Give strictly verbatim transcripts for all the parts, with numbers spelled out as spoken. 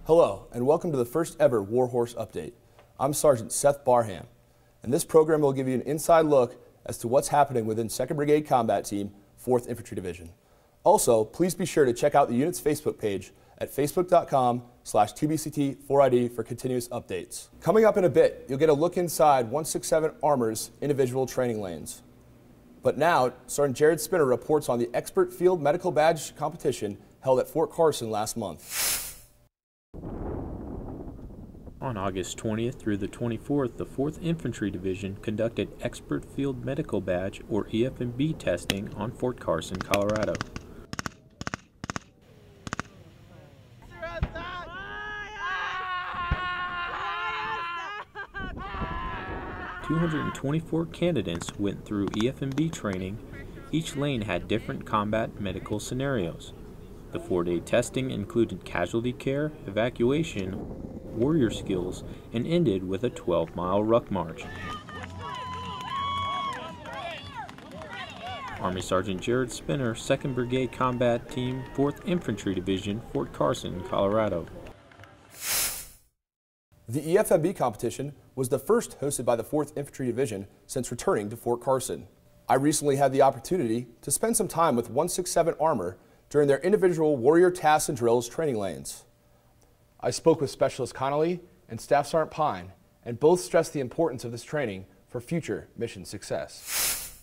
Hello, and welcome to the first ever Warhorse Update. I'm Sergeant Seth Barham, and this program will give you an inside look as to what's happening within second Brigade Combat Team, fourth Infantry Division. Also, please be sure to check out the unit's Facebook page at facebook dot com slash T B C T four I D for continuous updates. Coming up in a bit, you'll get a look inside one sixty-seven Armor's individual training lanes. But now, Sergeant Jared Spinner reports on the Expert Field Medical Badge competition held at Fort Carson last month. On August twentieth through the twenty-fourth, the fourth Infantry Division conducted Expert Field Medical Badge, or E F M B, testing on Fort Carson, Colorado. two hundred twenty-four candidates went through E F M B training. Each lane had different combat medical scenarios. The four-day testing included casualty care, evacuation, warrior skills, and ended with a twelve mile ruck march. Army Sergeant Jared Spinner, second Brigade Combat Team, fourth Infantry Division, Fort Carson, Colorado. The E F M B competition was the first hosted by the fourth Infantry Division since returning to Fort Carson. I recently had the opportunity to spend some time with one sixty-seven Armor during their individual warrior tasks and drills training lanes. I spoke with Specialist Connolly and Staff Sergeant Pine, and both stressed the importance of this training for future mission success.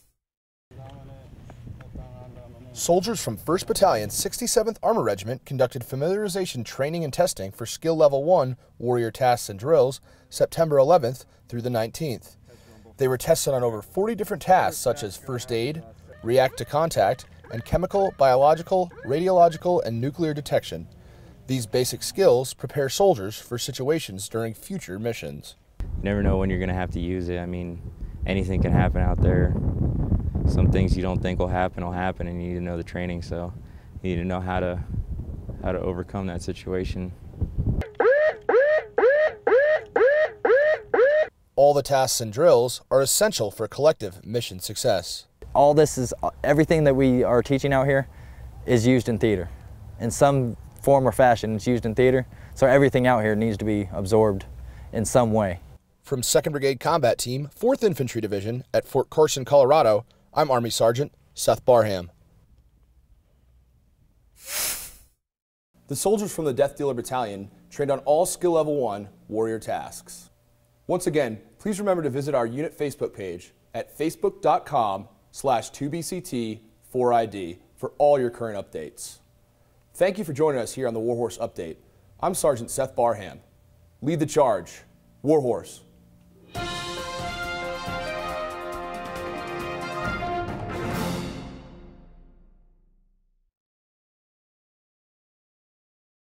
Soldiers from first Battalion, sixty-seventh Armor Regiment conducted familiarization training and testing for Skill Level one Warrior Tasks and Drills September eleventh through the nineteenth. They were tested on over forty different tasks such as first aid, react to contact, and chemical, biological, radiological, and nuclear detection. These basic skills prepare soldiers for situations during future missions. You never know when you're going to have to use it. I mean, anything can happen out there. Some things you don't think will happen will happen, and you need to know the training, so you need to know how to how to overcome that situation. All the tasks and drills are essential for collective mission success. All this is, everything that we are teaching out here is used in theater. In some form or fashion, it's used in theater, so everything out here needs to be absorbed in some way. From second Brigade Combat Team, fourth Infantry Division at Fort Carson, Colorado, I'm Army Sergeant Seth Barham. The soldiers from the Death Dealer Battalion trained on all Skill Level one warrior tasks. Once again, please remember to visit our unit Facebook page at facebook dot com slash T B C T four I D for all your current updates. Thank you for joining us here on the Warhorse Update. I'm Sergeant Seth Barham. Lead the charge. Warhorse.